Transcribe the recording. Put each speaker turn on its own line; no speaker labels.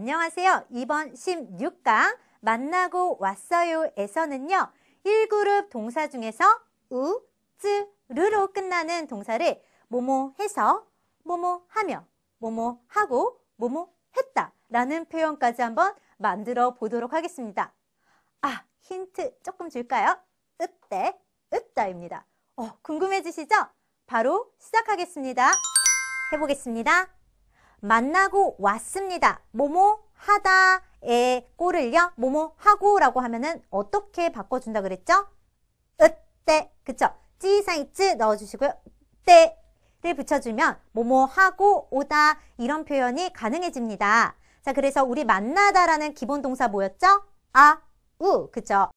안녕하세요. 이번 16강 만나고 왔어요에서는요. 1그룹 동사 중에서 우, 쯔, 르로 끝나는 동사를 뭐뭐 해서, 뭐뭐 하며, 뭐뭐 하고, 뭐뭐 했다 라는 표현까지 한번 만들어 보도록 하겠습니다. 힌트 조금 줄까요? 으때, 으따입니다. 궁금해지시죠? 바로 시작하겠습니다. 해보겠습니다. 만나고 왔습니다. 뭐뭐 하다의 꼴을요. 뭐뭐 하고 라고 하면은 어떻게 바꿔준다 그랬죠? 으때, 그쵸? 찌사이쯔 넣어주시고요. 때를 붙여주면 뭐뭐 하고 오다 이런 표현이 가능해집니다. 자, 그래서 우리 만나다라는 기본 동사 뭐였죠? 우, 그쵸?